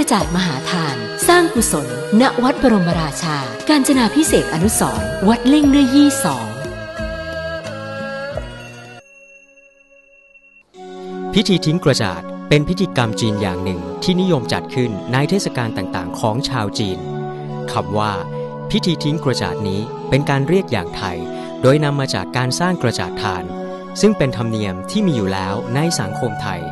าดมหาทานสร้างกุศลณวัดบรมราชากาญจนาภิเษกอนุสรณ์วัดเล่งเนื้อยี่2 พิธีทิ้งกระจาดเป็นพิธีกรรมจีนอย่างหนึ่งที่นิยมจัดขึ้นในเทศกาลต่างๆของชาวจีนคำว่าพิธีทิ้งกระจาดนี้เป็นการเรียกอย่างไทยโดยนำมาจากการสร้างกระจาดทานซึ่งเป็นธรรมเนียมที่มีอยู่แล้วในสังคมไทย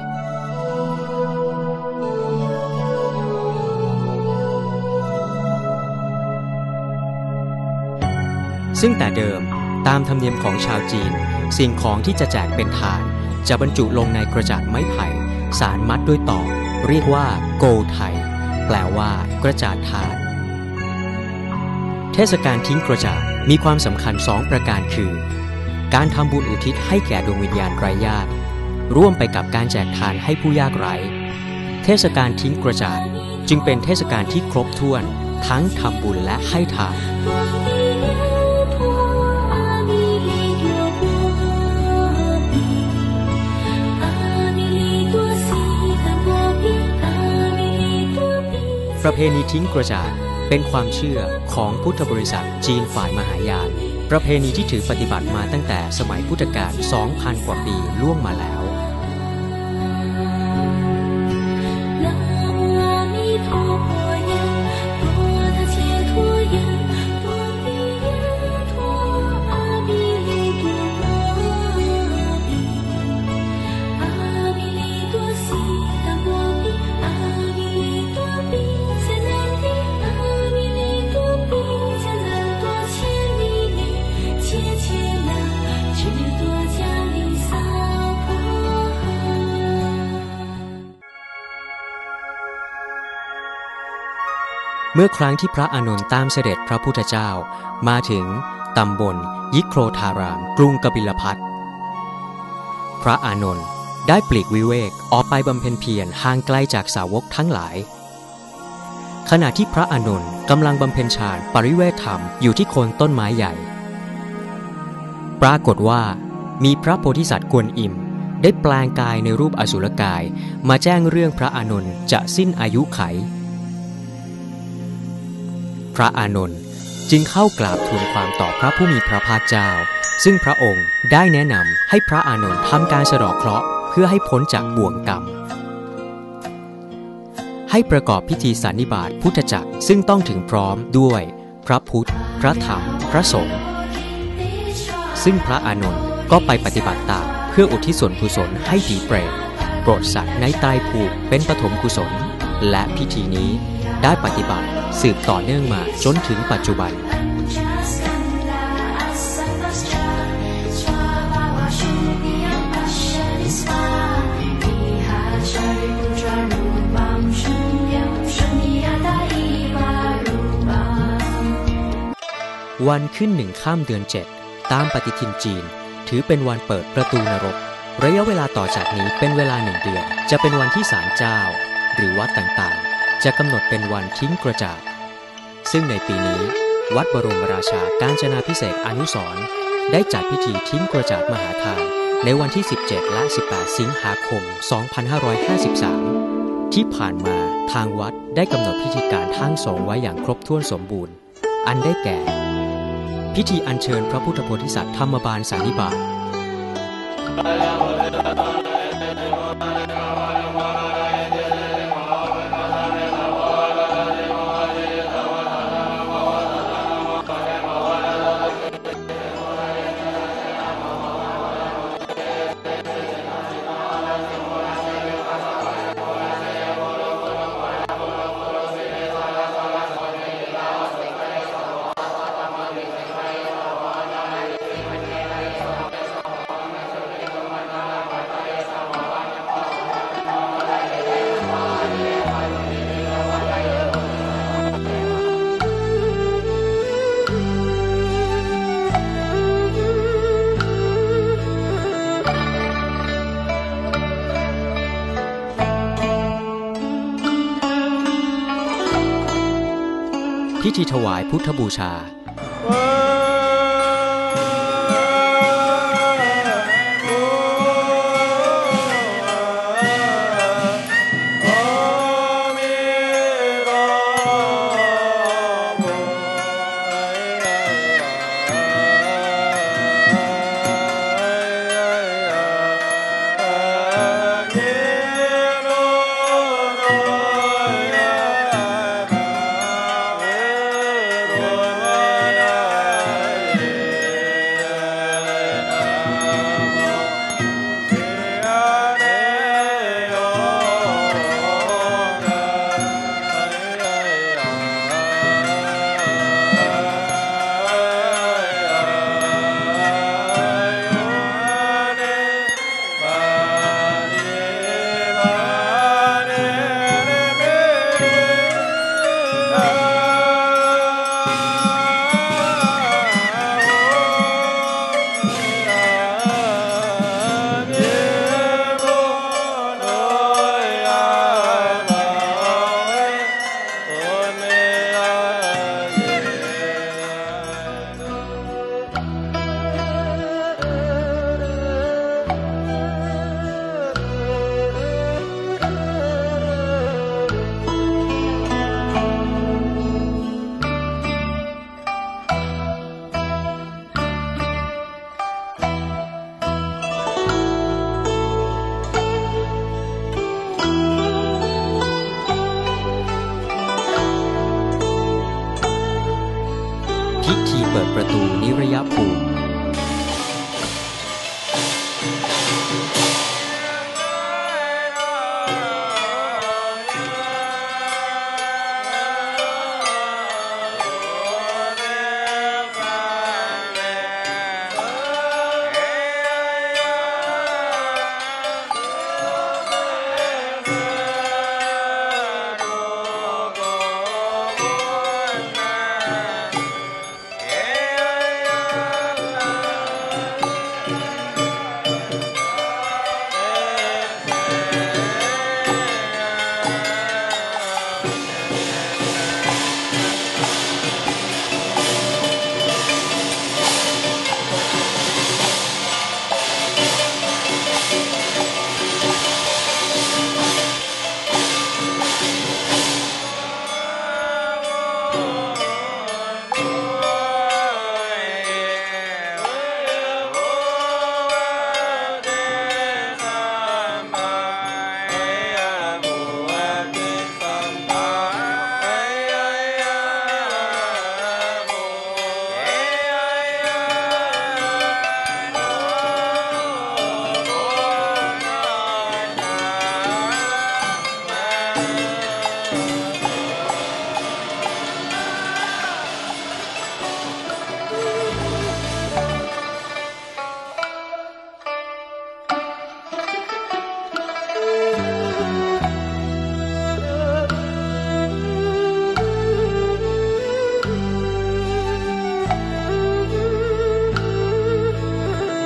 ซึ่งแต่เดิมตามธรรมเนียมของชาวจีนสิ่งของที่จะแจกเป็นทานจะบรรจุลงในกระจาดไม้ไผ่สารมัดด้วยตอกเรียกว่าโกไทแปลว่ากระจาดทานเทศกาลทิ้งกระจาดมีความสำคัญ2ประการคือการทำบุญอุทิศให้แก่ดวงวิญญาณไร้ญาติร่วมไปกับการแจกทานให้ผู้ยากไร้เทศกาลทิ้งกระจาดจึงเป็นเทศกาลที่ครบถ้วนทั้งทำบุญและให้ทานประเพณีทิ้งกระจาดเป็นความเชื่อของพุทธบริษัทจีนฝ่ายมหายานประเพณีที่ถือปฏิบัติมาตั้งแต่สมัยพุทธกาล 2,000 กว่าปีล่วงมาแล้วเมื่อครั้งที่พระอานนท์ตามเสด็จพระพุทธเจ้ามาถึงตำบลยิโครธารามกรุงกบิลพัสพระอานนท์ได้ปลีกวิเวกออกไปบำเพ็ญเพียรห่างไกลจากสาวกทั้งหลายขณะที่พระอานนท์กำลังบำเพ็ญฌานปริเวทธรรมอยู่ที่โคนต้นไม้ใหญ่ปรากฏว่ามีพระโพธิสัตว์กวนอิมได้แปลงกายในรูปอสุรกายมาแจ้งเรื่องพระอานนท์จะสิ้นอายุไขพระอานนท์จึงเข้ากราบทูลความต่อพระผู้มีพระภาคเจ้าซึ่งพระองค์ได้แนะนำให้พระอานนท์ทำการสะเดาะเคราะห์เพื่อให้พ้นจากบ่วงกรรมให้ประกอบพิธีสันนิบาตพุทธจักรซึ่งต้องถึงพร้อมด้วยพระพุทธพระธรรมพระสงฆ์ซึ่งพระอานนท์ก็ไปปฏิบัติตามเพื่ออุทิศส่วนกุศลให้ผีเปรตโปรดสัตว์ในไตรภพเป็นปฐมกุศลและพิธีนี้ได้ปฏิบัติสืบต่อเนื่องมาจนถึงปัจจุบันวันขึ้น1 ค่ำเดือน 7ตามปฏิทินจีนถือเป็นวันเปิดประตูนรกระยะเวลาต่อจากนี้เป็นเวลา1 เดือนจะเป็นวันที่ศาลเจ้าหรือวัดต่างๆจะกำหนดเป็นวันทิ้งกระจาดซึ่งในปีนี้วัดบรมราชากาญจนาภิเษกอนุสรณ์ได้จัดพิธีทิ้งกระจาดมหาทานในวันที่17และ18สิงหาคม2553ที่ผ่านมาทางวัดได้กำหนดพิธีการทั้งสองไว้อย่างครบถ้วนสมบูรณ์อันได้แก่พิธีอัญเชิญพระพุทธโพธิสัตว์ธรรมบาลสันนิบาตพิธีถวายพุทธบูชา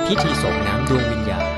พิธีส่งน้ำดวงวิญญาณ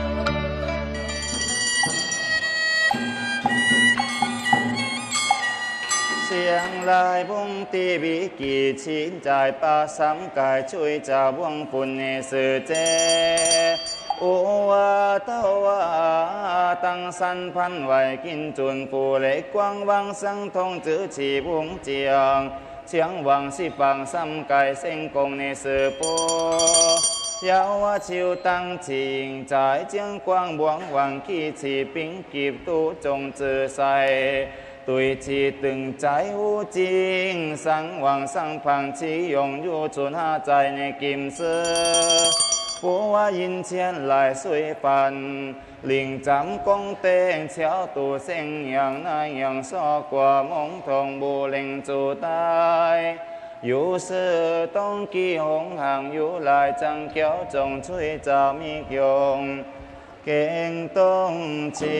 เสียงลายวงตีวิกีชินจ่ายป่าซ้ำกายช่วยจ่าวงปุ่นเนสือเจอุวาเต้าวาตั้งสันพันไหวกินจุนปูเล็กกว้างวังสังทองจื้อฉีวงเจียงเชียงวังสิปังซ้ำกายเส้งกงเนสือปูยาวชิวตั้งชิงจ่ายเจียงกว้างบวงวังขี้ฉีปิงกีบตู้จงจือใสตุยชีตึงใจหูจริงสังวังสังพังชียงอยู่จุนหาใจในกิมเสือปัวยินเชียนลายสวยปันลิงจำกงเตงเชียวตูเซ็งอย่างนายอย่างซอกว่ามงทองบูเล็งจูตายอยู่เสือต้องกี่หงห่างอยู่ลายจังเกี้ยวจงช่วยเจ้ามีเกียงเก่งต้องชี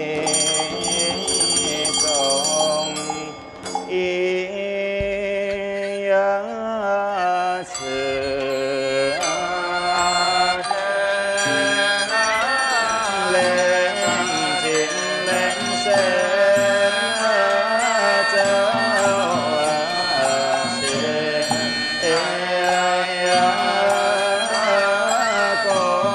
ส่งอียาเสือเล่งจิงเล่งเสนเจ้าเสียยาโก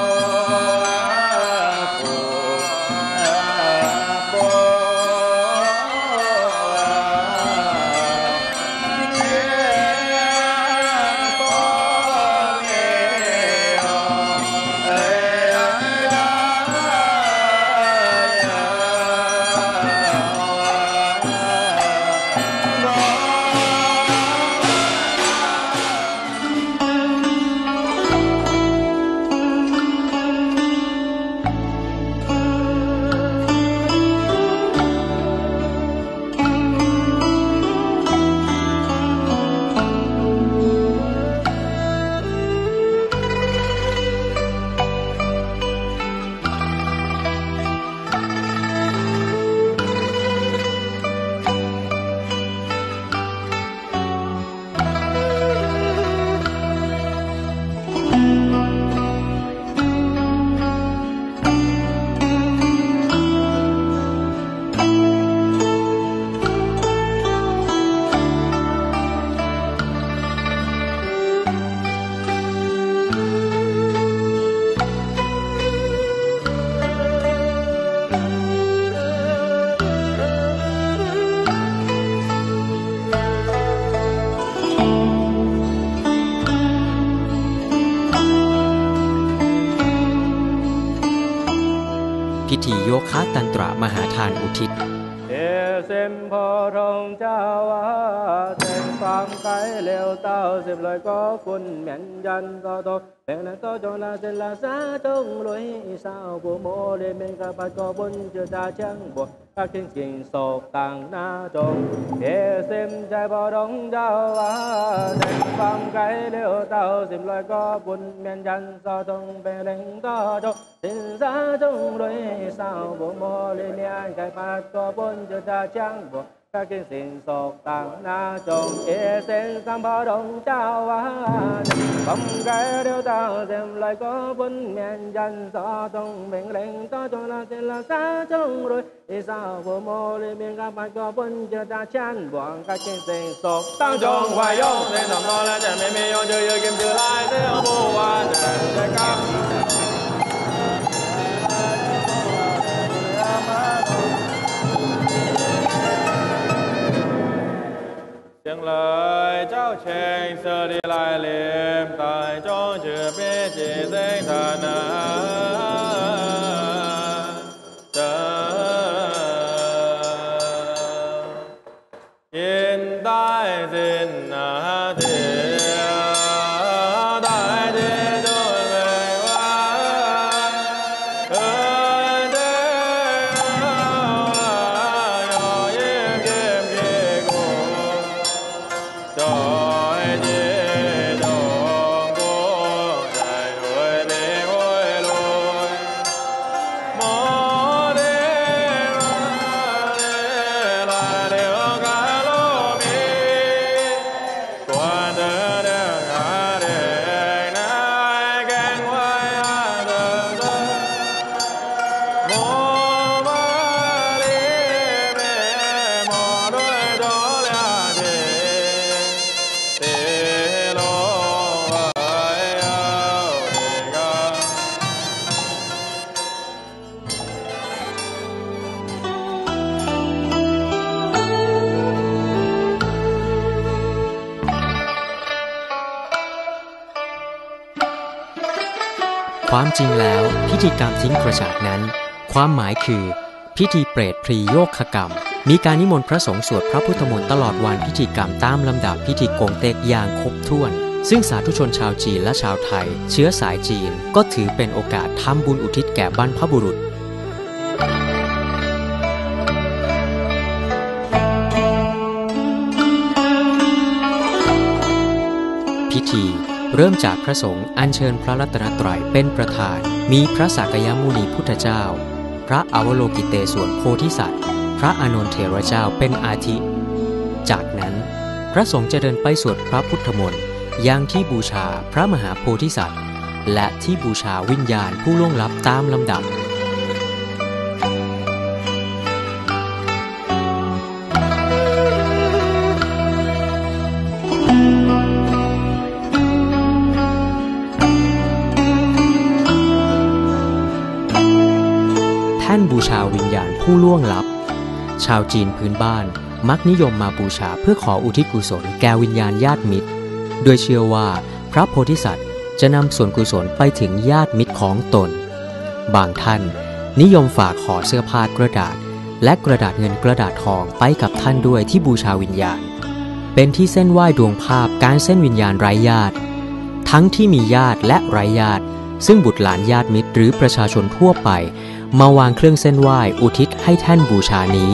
พิธีโยคะตันตระมหาทานอุทิศเส้นพอทองเจ้าวาเส้นความไกลเลี้ยวเต้าสิบลอยก็คุณเหม็นยันต่อโตเป็นนั้นต่อจงลาเส้นลาซาจงรวยสาวผู้โมเลเมงกับปัจจุบันเจอตาเชียงบัวก็กินกิ่งโศกต่างหน้าจงเส้นใจพอทองเจ้าวาเส้นความไกลเลี้ยวเต้าสิบลอยก็คุณเหม็นยันต่อจงเป็นเล่งต่อจงสินซาจงรวยสาวผู้โมเลเมงกับปัจจุบันเจอตาเชียงบัวก็กินสิ่งโศกต่างหน้าจงเส้นสัมพอทองเจ้าวาความไกลเลี้ยวเต้าสิบลอยก็คุณเหม็นยันต่อจงเป็นเล่งต่อจงลาเส้นลาซาจงรวยสาวผู้โมเลเมียงกับปัจจุบันเจอตาชันบวงก็กินสิ่งโศกตั้งจงไหวยงเส้นสำนองและจะไม่มียงเจอเยอะกิมจือลายเสียบัวเดินเด็กกับเชียงเลยเจ้าเชงเสดีลายเหลี่ยมตายจงเชื่อเปี้ยจีเส้นฐานะเจอยินได้สินนาเดียวได้ที่จนไม่ว่าความจริงแล้วพิธีกรรมทิ้งกระจาดนั้นความหมายคือพิธีเปรตพรีโยคกรรมมีการนิมนต์พระสงฆ์สวดพระพุทธมนต์ตลอดวันพิธีกรรมตามลำดับพิธีกงเต็กอย่างครบถ้วนซึ่งสาธุชนชาวจีนและชาวไทยเชื้อสายจีนก็ถือเป็นโอกาสทำบุญอุทิศแก่บรรพบุรุษพิธีเริ่มจากพระสงฆ์อัญเชิญพระรัตนตรัยเป็นประธานมีพระสักยมุนีพุทธเจ้าพระอวโลกิเตศวรโพธิสัตว์พระอานนทเถระเจ้าเป็นอาทิจากนั้นพระสงฆ์จะเดินไปสวดพระพุทธมนต์ยังที่บูชาพระมหาโพธิสัตว์และที่บูชาวิญญาณผู้ล่วงลับตามลำดับแท่นบูชาวิญญาณผู้ล่วงลับชาวจีนพื้นบ้านมักนิยมมาบูชาเพื่อขออุทิศกุศลแก่วิญญาณญาติมิตรโดยเชื่อว่าพระโพธิสัตว์จะนำส่วนกุศลไปถึงญาติมิตรของตนบางท่านนิยมฝากห่อเสื้อผ้ากระดาษและกระดาษเงินกระดาษทองไปกับท่านด้วยที่บูชาวิญญาณเป็นที่เส้นไหว้ดวงภาพการเส้นวิญญาณไร้ญาติทั้งที่มีญาติและไร้ญาติซึ่งบุตรหลานญาติมิตรหรือประชาชนทั่วไปมาวางเครื่องเส้นไหว้อุทิศให้แท่นบูชานี้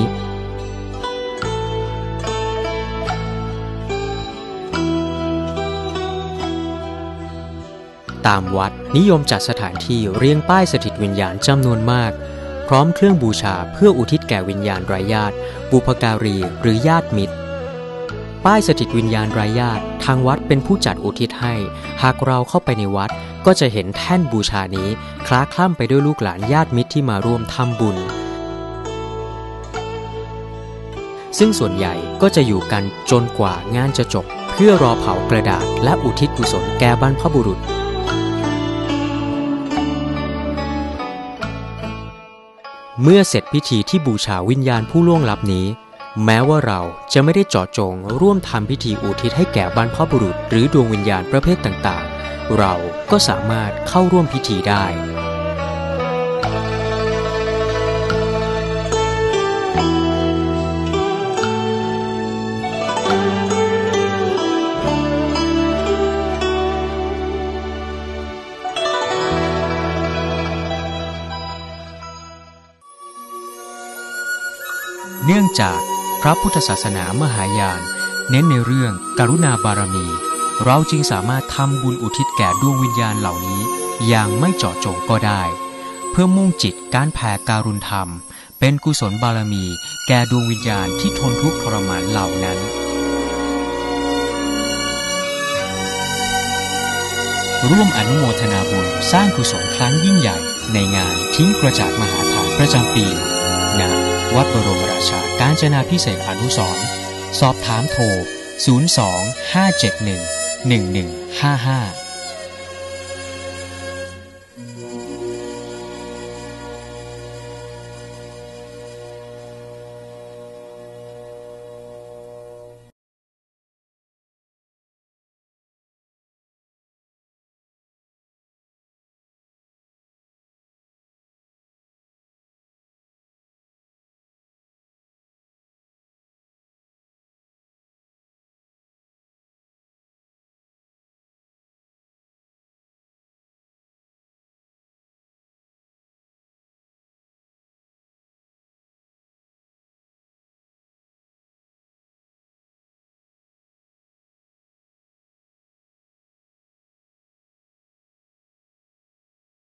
ตามวัดนิยมจัดสถานที่เรียงป้ายสถิตวิญญาณจำนวนมากพร้อมเครื่องบูชาเพื่ออุทิศแก่วิญญาณไร้ญาติบุพการีหรือญาติมิตรป้ายสถิตวิญญาณไร้ญาติทางวัดเป็นผู้จัดอุทิศให้หากเราเข้าไปในวัดก็จะเห็นแท่นบูชานี้คล้าคล่ำไปด้วยลูกหลานญาติมิตรที่มาร่วมทำบุญซึ่งส่วนใหญ่ก็จะอยู่กันจนกว่างานจะจบเพื่อรอเผากระดาษและอุทิศกุศลแก่บรรพบุรุษเมื่อเสร็จพิธีที่บูชาวิญญาณผู้ล่วงลับนี้แม้ว่าเราจะไม่ได้เจาะจงร่วมทำพิธีอุทิศให้แก่บรรพบุรุษหรือดวงวิญญาณประเภทต่างๆเราก็สามารถเข้าร่วมพิธีได้เนื่องจากพระพุทธศาสนามหายานเน้นในเรื่องกรุณาบารมีเราจึงสามารถทำบุญอุทิศแก่ดวงวิญญาณเหล่านี้อย่างไม่เจาะจงก็ได้เพื่อมุ่งจิตการแผ่การุณธรรมเป็นกุศลบารมีแก่ดวงวิญญาณที่ทนทุกข์ทรมานเหล่านั้นร่วมอนุโมทนาบุญสร้างกุศลครั้งยิ่งใหญ่ในงานทิ้งกระจาดมหาทานประจำปีณวัดบรมราชากาญจนาภิเษกอนุสรณ์สอบถามโทร 02-571-1155